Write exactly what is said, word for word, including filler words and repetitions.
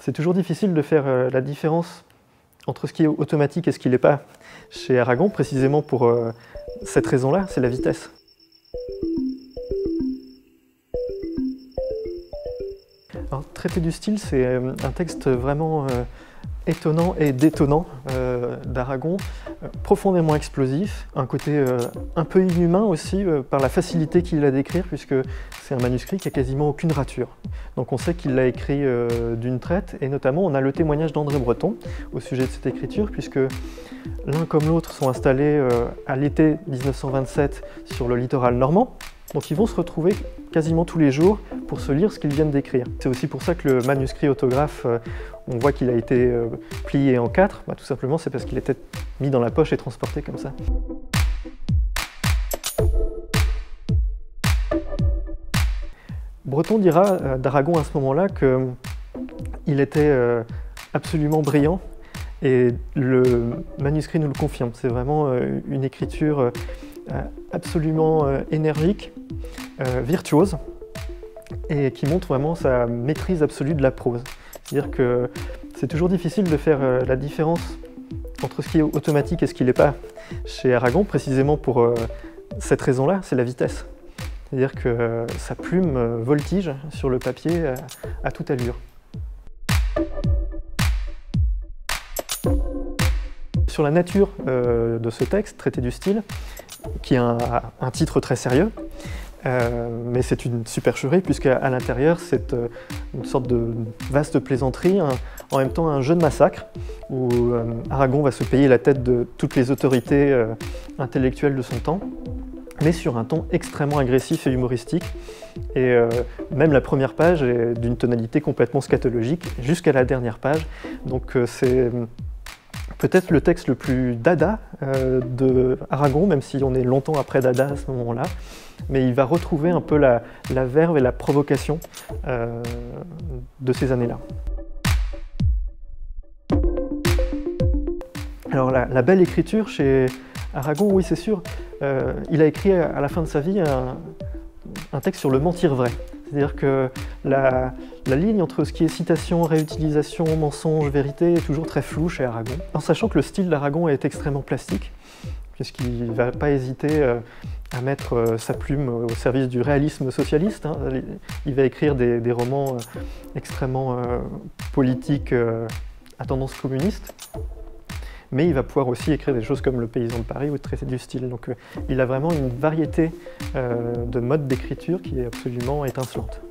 C'est toujours difficile de faire euh, la différence entre ce qui est automatique et ce qui ne l'est pas chez Aragon, précisément pour euh, cette raison-là, c'est la vitesse. Alors, Traité du style, c'est euh, un texte vraiment euh, étonnant et détonnant euh, d'Aragon, euh, profondément explosif, un côté euh, un peu inhumain aussi euh, par la facilité qu'il a d'écrire, puisque c'est un manuscrit qui a quasiment aucune rature. Donc on sait qu'il l'a écrit euh, d'une traite, et notamment on a le témoignage d'André Breton au sujet de cette écriture, puisque l'un comme l'autre sont installés euh, à l'été mille neuf cent vingt-sept sur le littoral normand. Donc ils vont se retrouver quasiment tous les jours pour se lire ce qu'ils viennent d'écrire. C'est aussi pour ça que le manuscrit autographe, euh, on voit qu'il a été euh, plié en quatre. Bah, tout simplement, c'est parce qu'il était mis dans la poche et transporté comme ça. Breton dira euh, d'Aragon à ce moment-là qu'il était euh, absolument brillant, et le manuscrit nous le confirme. C'est vraiment euh, une écriture euh, absolument euh, énergique, euh, virtuose, et qui montre vraiment sa maîtrise absolue de la prose. C'est-à-dire que c'est toujours difficile de faire euh, la différence entre ce qui est automatique et ce qui ne l'est pas chez Aragon, précisément pour euh, cette raison-là, c'est la vitesse. C'est-à-dire que euh, sa plume euh, voltige sur le papier à, à toute allure. Sur la nature euh, de ce texte, Traité du style, qui a un, un titre très sérieux, euh, mais c'est une supercherie, puisqu'à l'intérieur, c'est euh, une sorte de vaste plaisanterie, un, en même temps un jeu de massacre, où euh, Aragon va se payer la tête de toutes les autorités euh, intellectuelles de son temps, mais sur un ton extrêmement agressif et humoristique. Et euh, même la première page est d'une tonalité complètement scatologique, jusqu'à la dernière page. Donc euh, c'est peut-être le texte le plus dada euh, de Aragon, même si on est longtemps après Dada à ce moment-là. Mais il va retrouver un peu la, la verve et la provocation euh, de ces années-là. Alors la, la belle écriture chez Aragon, oui c'est sûr, euh, il a écrit à la fin de sa vie un, un texte sur le mentir vrai. C'est-à-dire que la, la ligne entre ce qui est citation, réutilisation, mensonge, vérité est toujours très floue chez Aragon. En sachant que le style d'Aragon est extrêmement plastique, puisqu'il ne va pas hésiter euh, à mettre euh, sa plume au service du réalisme socialiste. Hein. Il va écrire des, des romans euh, extrêmement euh, politiques euh, à tendance communiste. Mais il va pouvoir aussi écrire des choses comme Le Paysan de Paris ou le Traité du style. Donc euh, il a vraiment une variété euh, de modes d'écriture qui est absolument étincelante.